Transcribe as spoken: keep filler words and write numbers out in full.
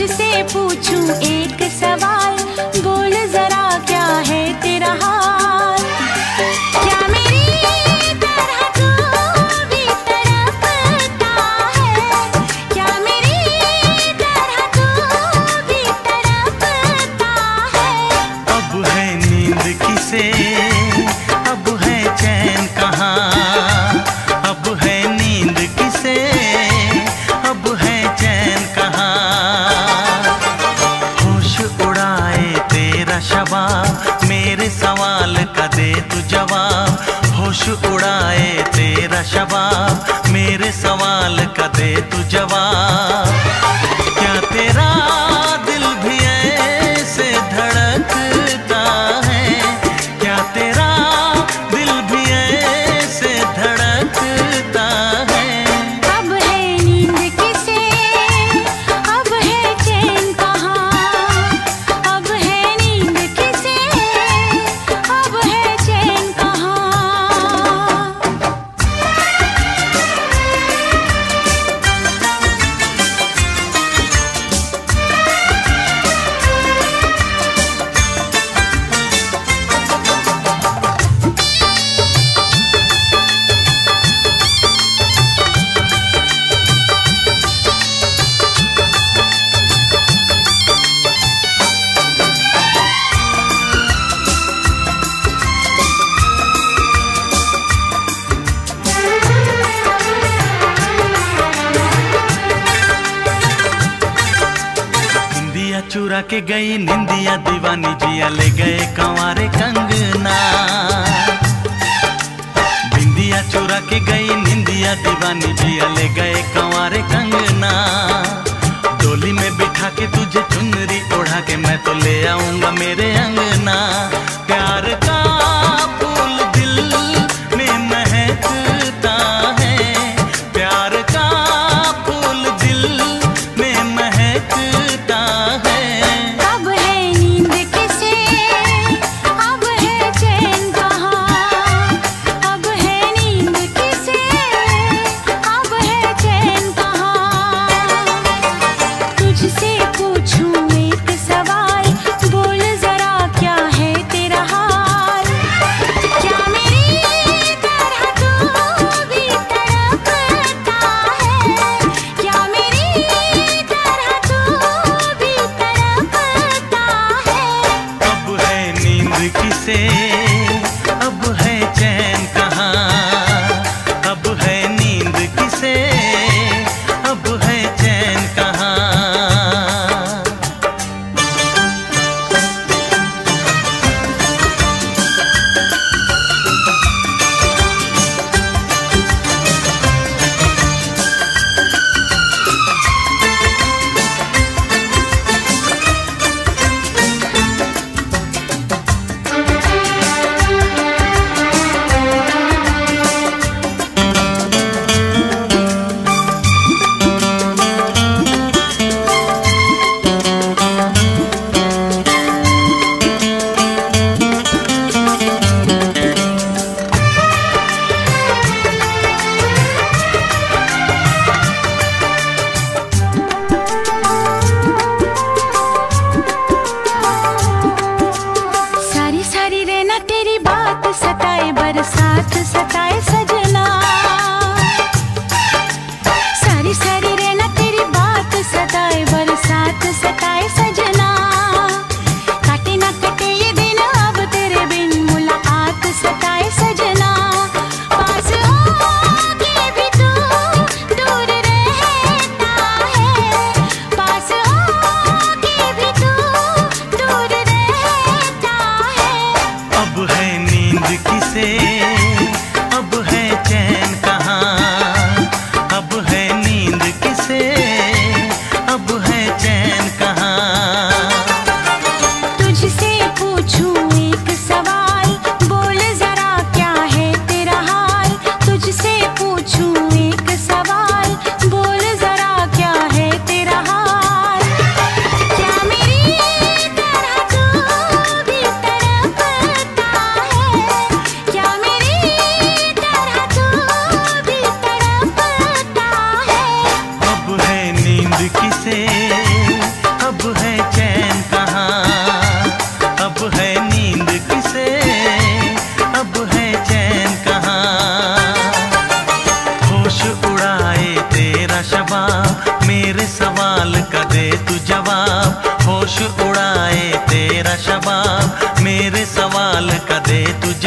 तुझसे पूछूं एक सवाल, बोल जरा क्या है तेरा हाल। क्या मेरी तरह तू भी तड़पता है, क्या मेरी तरह तू भी तड़पता है। अब है नींद किसे, अब है चैन कहाँ, अब है नींद किसे, अब है चैन कहाँ। होश उड़ाए तेरा शबाब, मेरे सवाल का दे तू जवाब। होश उड़ाए तेरा शबाब, मेरे सवाल का दे तू जवाब। क्या तेरा दिल भी ऐसे धड़कता है, क्या तेरा दिल भी ऐसे धड़कता है। अब है नींद किसे, अब है चैन कहाँ, अब है नींद किसे, अब है चैन कहाँ। निंदिया चुरा के गई निंदिया दीवानी, जिया ले गए कंवारे कंगना। बिंदिया चुरा के गई निंदिया दीवानी, जिया ले गए कंवारे कंगना। डोली में बिठा के तुझे चुनरी ओढ़ा के मैं तो ले आऊंगा मेरे अंगना। प्यार का फूल दिल में महकता है, प्यार का फूल दिल में महकता है। अब है नींद किसे, अब है चैन कहाँ, अब है नींद किसे, अब है चैन कहाँ। तुझसे पूछूं एक सवाल, बोल जरा क्या है तेरा हाल। क्या मेरी तरह तू भी तड़पता है, क्या मेरी तरह तू भी तड़पता है। अब है नींद किसे, अब है चैन कहाँ, अब है नींद किसे, अब है चैन कहाँ। सारी सारी रहना तेरी बात सताए, बरसात सताए सजना। सारी सारी रहना तेरी बात सताए, बरसात सताए सजना। काटे ना कटे ये दिन अब तेरे बिन, मुलाकात सताए सजना। पास होके भी तू दूर रहता है, पास होके भी तू दूर रहता है। अब है नींद किसे, अब है चैन कहाँ, अब है नींद किसे, अब है चैन कहाँ। तुझसे पूछूं एक सवाल, बोल जरा क्या है तेरा हाल। तुझसे पूछूं एक सवाल, बोल जरा क्या है तेरा हाल। क्या मेरी तरह तू भी तड़पता है, क्या मेरी दे तुझे